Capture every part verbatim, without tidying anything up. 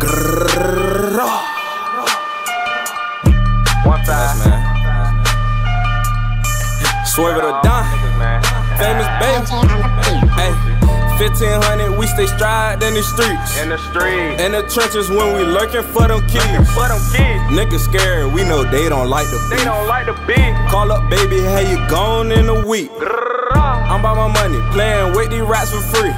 One five, man. Swerve it or die. Famous baby. Hey, fifteen hundred, we stay stride in the streets. In the street. In the trenches when we lurking for them kids. For them kids. Niggas scared, we know they don't like the beat. They don't like the beat. Call up baby, how you gone in a week? I'm by my money, playing with these rats for free.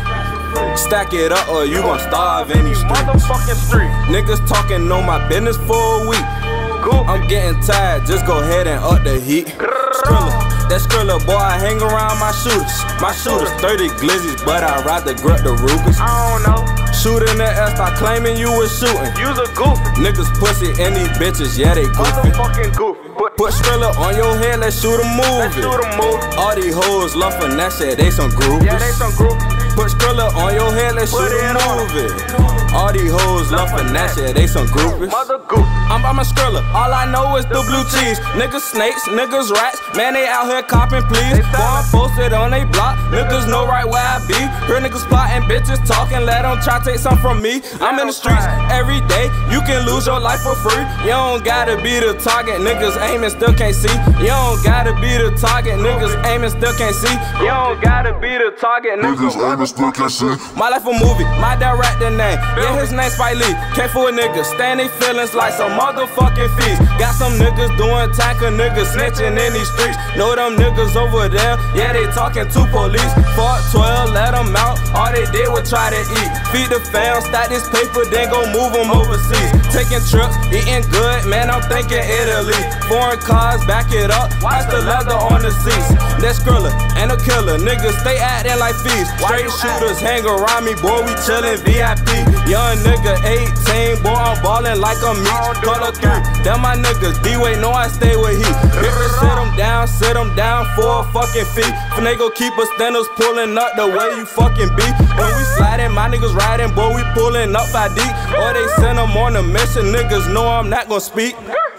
Stack it up or you gon' starve in these streets. Motherfucking street. Niggas talking know my business for a week. I'm getting tired, just go ahead and up the heat. Skrilla, that Skrilla boy, I hang around my shooters. My shooters, thirty glizzies, but I ride the grip the Rugas. I don't know. Shoot in the air, start claiming you was shooting. You's a goofy. Niggas pussy and these bitches, yeah they goofy. Motherfucking goofy. Put, Put Skrilla on your head, let's shoot a movie. Let's shoot a movie. All these hoes love finesse, yeah, they some groupies. Yeah, they some groupies. Put Skrilla on your head, let's Put shoot a it on. movie. All these hoes love finesse, yeah, they some groupies. Mother goofy. I'm by my Skrilla, all I know is the blue cheese. Niggas snakes, niggas rats, man they out here copping please. Boy I'm posted on they block, niggas know right where I be. Hear niggas plotting, bitches talking, let them try take some from me. I'm in the streets every day, you can lose your life for free. You don't gotta be the target, niggas aiming still can't see. You don't gotta be the target, niggas aiming still can't see. You don't gotta be the target, niggas aiming still can't see. My life a movie, my director name, yeah his name Spike Lee. Can't fool a nigga, stand they feelings like some motherfucking fees. Got some niggas doing time, cause niggas snitching in these streets. Know them niggas over there, yeah they talking to police. Fuck twelve, let them out, all they did was try to eat. Feed the fam, stack this paper, then go move them overseas. Taking trips, eating good, man I'm thinking Italy. Foreign cars, back it up, watch the leather on the seats. That Skrilla and a killer, niggas stay acting like thieves. Straight shooters hang around me, boy we chillin' V I P. Young nigga eighteen, boy I'm ballin' like a meat. Color three, them my niggas, D-Way know I stay with heat. Bitches sit them down, sit them down for a fucking fee. Finagle keep us standers pulling up the way you fucking be. When we sliding, my niggas riding, boy we pulling up five deep. Or they send them on a mission, niggas know I'm not gon' speak.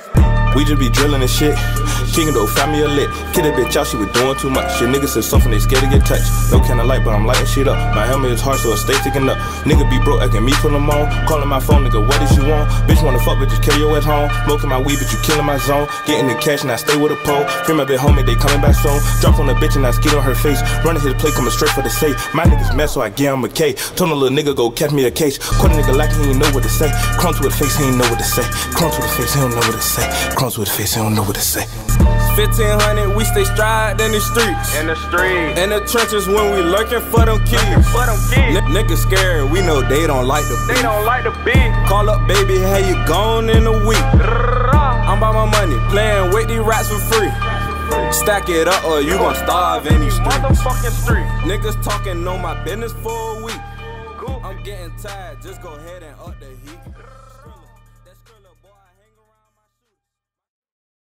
We just be drilling and shit. King of the family a lit. Kid that bitch out, she was doing too much. Shit, niggas is soft and they scared to get touched. No kind of light, but I'm lighting shit up. My helmet is hard, so it stay ticking up. Nigga be broke, acting me put them on. Calling my phone, nigga, what is you want? Bitch wanna fuck, but just kill you at home. Smoking my weed, but you killing my zone. Getting the cash and I stay with a pole. Free my bit homie, they coming back soon. Drop on the bitch and I skid on her face. Running his play, coming straight for the safe. My niggas mess, so I get him a K. Told a little nigga go catch me a case. Caught a nigga like he ain't know what to say. Crunch with a face, he ain't know what to say. Crunch with a face, he don't know what to say. Crunch with a face, he don't know what to say. fifteen hundred, we stay stride in the streets. In the street. In the trenches when we lurking for them kids. For them kids. N niggas scared, we know they don't like the beat. They don't like the beat. Call up baby, how you gone in a week? I'm by my money, playing with these rats for free. Stack it up or you gon' starve in these streets. Motherfucking street. Niggas talking know my business for a week. I'm getting tired, just go ahead and up the heat.